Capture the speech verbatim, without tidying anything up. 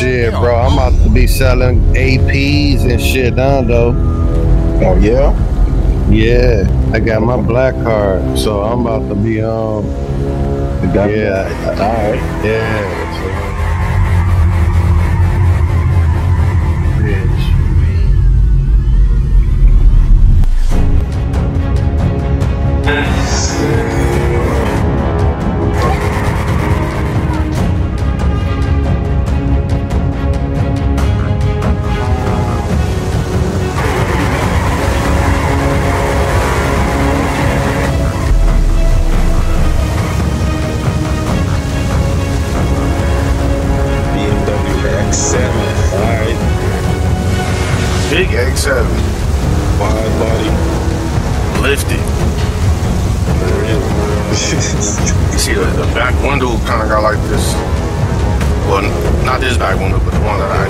Shit, bro, I'm about to be selling A Ps and shit now, though. Oh, yeah? Yeah, I got my black card, so I'm about to be, um, yeah, all right. Yeah. Big X seven. Wide body. Lifted. You see the, the back window kind of got like this. Well, not this back window, but the one that I